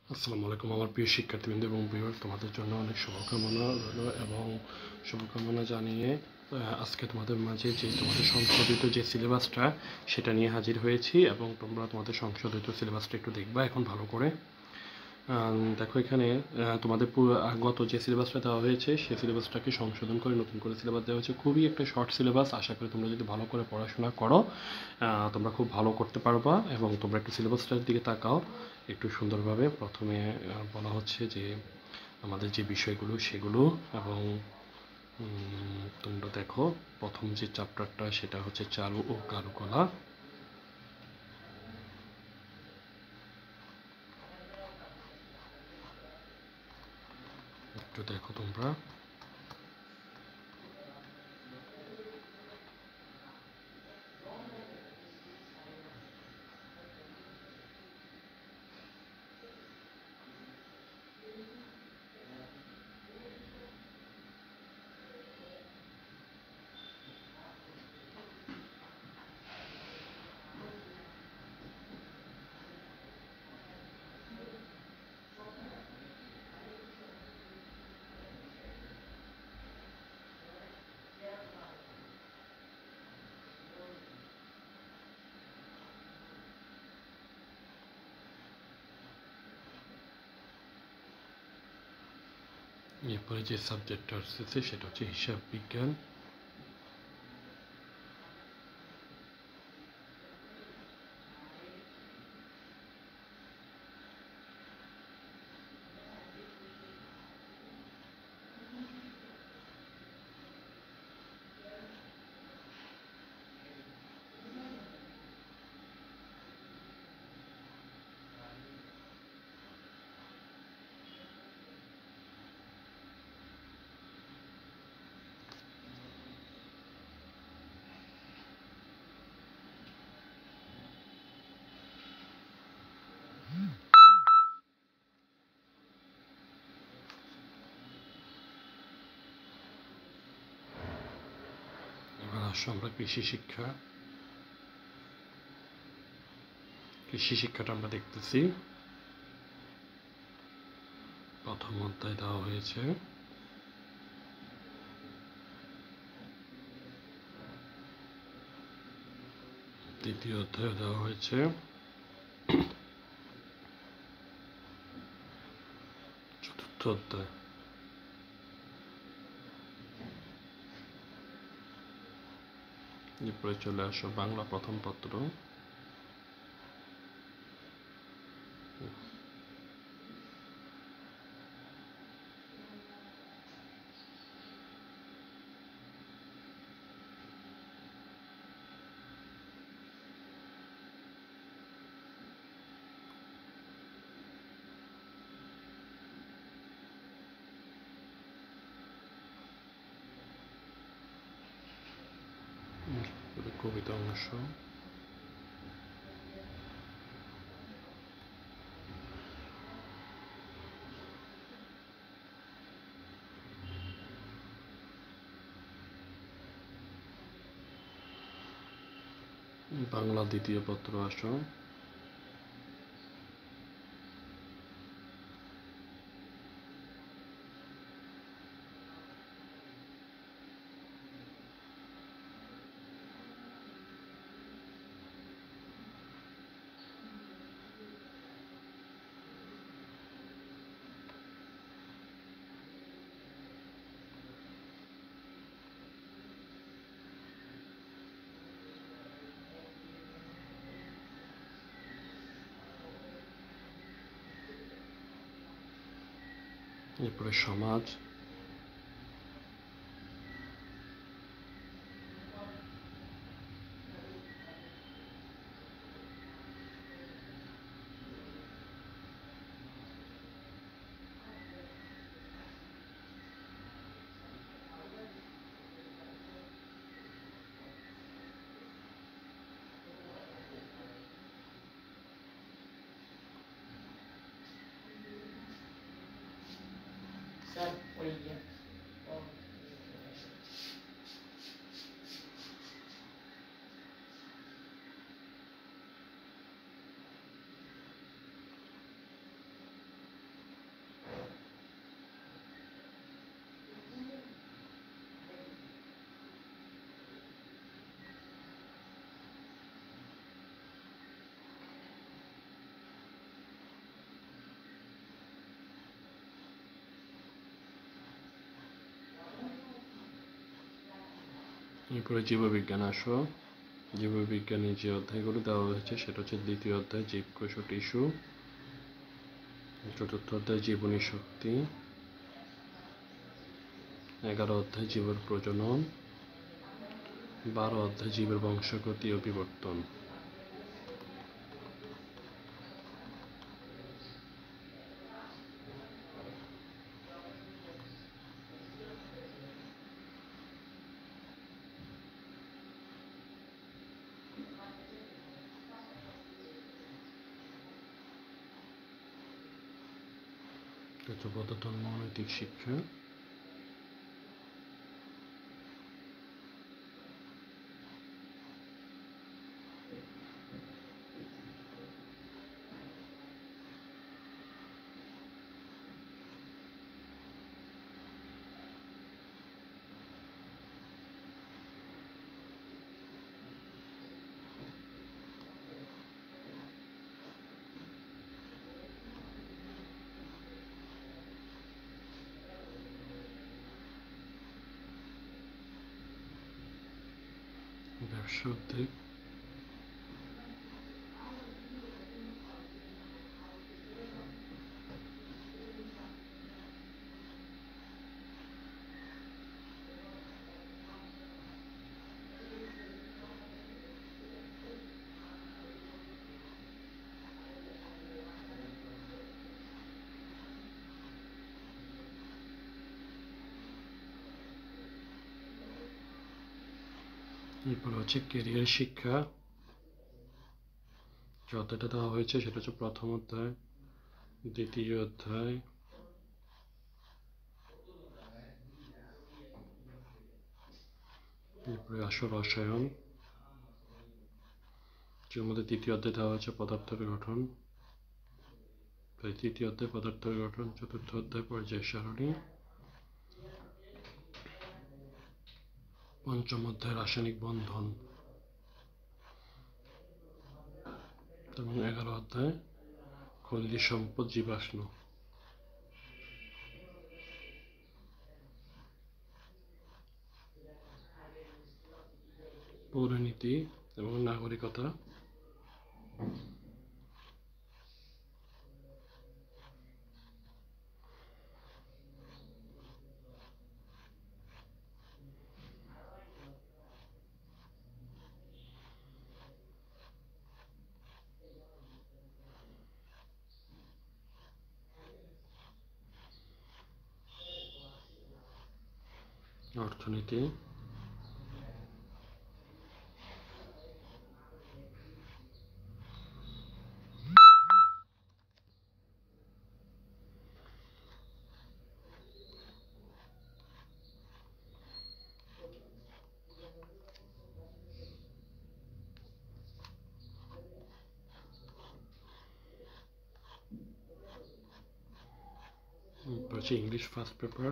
আসসালামু আলাইকুম আমার প্রিয় শিক্ষার্থীবৃন্দ এবং ভিউয়ার্স, তোমাদের জন্য অনেক শুভকামনা রইল এবং শুভকামনা জানিয়ে আজকে তোমাদের মাঝে তোমাদের সংশোধিত যে সিলেবাসটা সেটা নিয়ে হাজির হয়েছি এবং তোমরা তোমাদের সংশোধিত সিলেবাসটা একটু দেখবা এখন ভালো করে। দেখো এখানে তোমাদের গত যে সিলেবাসটা দেওয়া হয়েছে সেই সিলেবাসটাকে সংশোধন করে নতুন করে সিলেবাস দেওয়া হয়েছে। খুবই একটা শর্ট সিলেবাস, আশা করি তোমরা যদি ভালো করে পড়াশোনা করো তোমরা খুব ভালো করতে পারবা। এবং তোমরা একটু সিলেবাসটার দিকে তাকাও একটু সুন্দরভাবে। প্রথমে বলা হচ্ছে যে আমাদের যে বিষয়গুলো সেগুলো, এবং তোমরা দেখো প্রথম যে চ্যাপ্টারটা সেটা হচ্ছে চারু ও কারুকলা। একটু দেখো তোমরা। এরপরে যে সাবজেক্টটা আসছে সেটা হচ্ছে হিসাব বিজ্ঞান। এবার আসো আমরা কৃষি শিক্ষাটা আমরা দেখতেছি। প্রথম অধ্যায় দেওয়া হয়েছে, দ্বিতীয় অধ্যায় দেওয়া হয়েছে, চতুর্থ অধ্যায়। এরপরে চলে আসো বাংলা প্রথম পত্র। কবিতা অংশ, বাংলা দ্বিতীয় পত্র আসো। এরপরে সমাজ, এরপরে জীববিজ্ঞান আসো। জীববিজ্ঞানে যে অধ্যায়গুলো দেওয়া হয়েছে সেটা হচ্ছে দ্বিতীয় অধ্যায় জীবকোষ ও টিস্যু, চতুর্থ অধ্যায় জীবনী শক্তি, 11 অধ্যায় জীবের প্রজনন, 12 অধ্যায় জীবের বংশগতি ও বিবর্তন। ধর্ম নৈতিক শিক্ষা। ব্যবসা উদ্যোগ। এরপর হচ্ছে ক্যারিয়ার শিক্ষা। যে অধ্যায়টা দেওয়া হয়েছে সেটা হচ্ছে প্রথম অধ্যায়, দ্বিতীয় অধ্যায়, এরপরে আসো রসায়ন, যার মধ্যে তৃতীয় অধ্যায় দেওয়া হয়েছে পদার্থের গঠন, তৃতীয় অধ্যায় পদার্থের গঠন, চতুর্থ অধ্যায় পর্যায় সারণী, পঞ্চম অধ্যায় রাসায়নিক বন্ধন এবং 11 অধ্যায় খনিজ সম্পদ জীবাশ্ম। পৌরনীতি এবং নাগরিকতা। অর্থনীতি। হচ্ছে English first paper.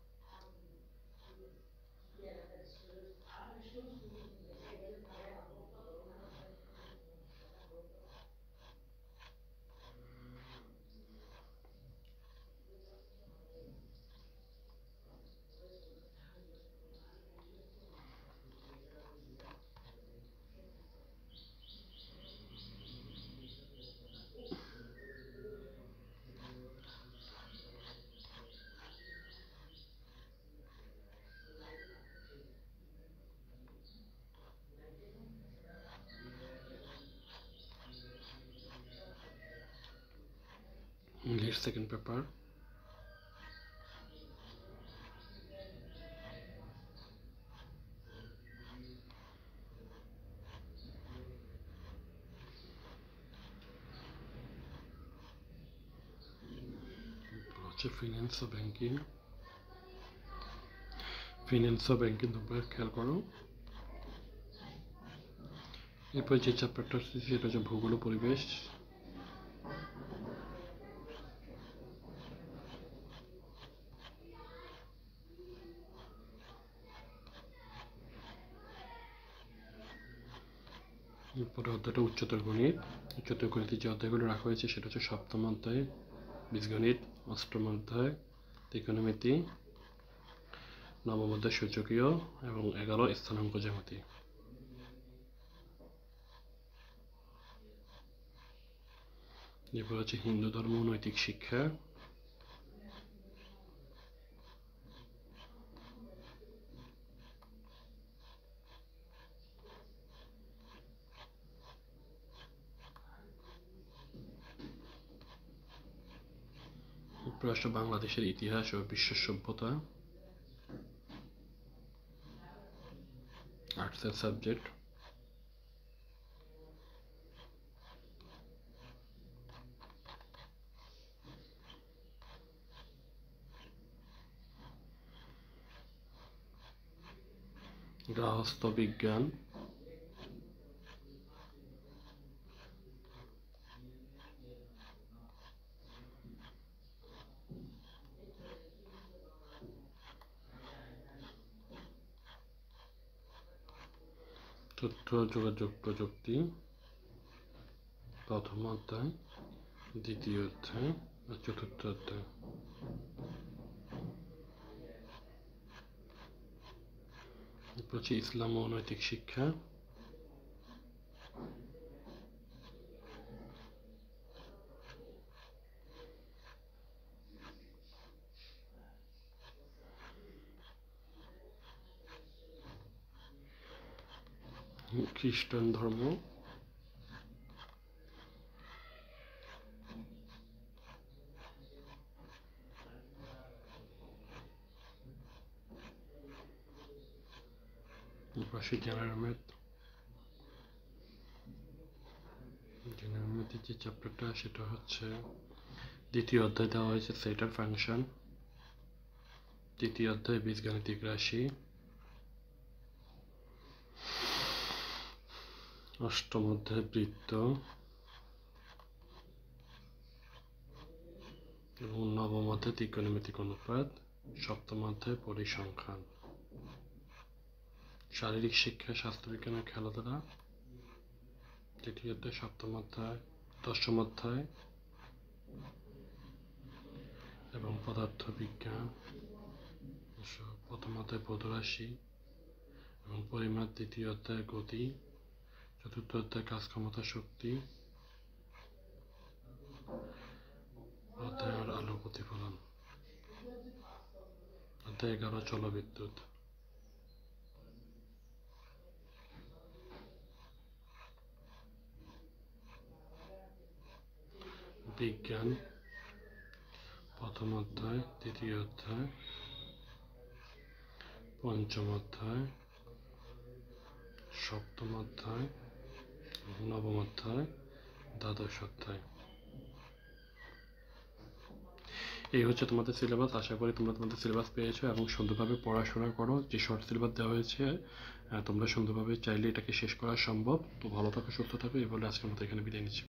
English second paper. Finance or banking. Finance or banking তোমরা খেয়াল করো। এরপর যে চ্যাপ্টারটা আছে সেটা হচ্ছে ভূগোল ও পরিবেশ। এরপরে অধ্যায়টা উচ্চতর গণিত। উচ্চতর গণিতে যে অধ্যায়গুলো রাখা হয়েছে সেটা হচ্ছে সপ্তম অধ্যায় বীজগণিত, অষ্টম অধ্যায় ত্রিকোণমিতি, নবম অধ্যায় সূচকীয় এবং 11 স্থানাঙ্ক জ্যামিতি। এরপর হচ্ছে হিন্দু ধর্ম ও নৈতিক শিক্ষা। এরপর আসলে বাংলাদেশের ইতিহাস ও বিশ্ব সভ্যতা, আর্টসের সাবজেক্ট। গার্হস্থ্য বিজ্ঞান, তথ্য যোগাযোগ প্রযুক্তি প্রথম অধ্যায়, দ্বিতীয় অধ্যায় আর চতুর্থ অধ্যায়। এরপর হচ্ছে ইসলাম ও নৈতিক শিক্ষা। খ্রিস্টান ধর্ম। পাশে জেনারেল ম্যাথ। জেনারেল ম্যাথের যে চ্যাপ্টারটা সেটা হচ্ছে দ্বিতীয় অধ্যায় দেওয়া হয়েছে সেট অফ ফাংশন, তৃতীয় অধ্যায় বীজগাণিতিক রাশি, অষ্টম অধ্যায় বৃত্ত এবং নবম অধ্যায় ত্রিকোণমিতিক অনুপাত, সপ্তম অধ্যায় পরিসংখ্যান। শারীরিক শিক্ষা, স্বাস্থ্যবিজ্ঞান ও খেলাধুলা, তৃতীয় অধ্যায়, সপ্তম অধ্যায়, দশম অধ্যায় এবং পদার্থ বিজ্ঞান, প্রথম অধ্যায় বোধরাশি এবং পরিমাপ, দ্বিতীয় অধ্যায় গতি, চতুর্থ অধ্যায় কাজ ক্ষমতা শক্তি, অধ্যায় আলো প্রতিফলন, অধ্যায় 11 জলবিদ্যুৎ। বিজ্ঞান প্রথম অধ্যায়, দ্বিতীয় অধ্যায়, পঞ্চম অধ্যায়, সপ্তম অধ্যায়, নবম অধ্যায়, দ্বাদশ অধ্যায়। এই হচ্ছে তোমাদের সিলেবাস। আশা করি তোমরা তোমাদের সিলেবাস পেয়েছো এবং সুন্দরভাবে পড়াশোনা করো। যে শর্ট সিলেবাস দেওয়া হয়েছে তোমরা সুন্দরভাবে চাইলে এটাকে শেষ করা সম্ভব। তো ভালো থাকো, সুস্থ থাকো। এই বলে আজকের মতো এখানে বিদায় নিচ্ছি।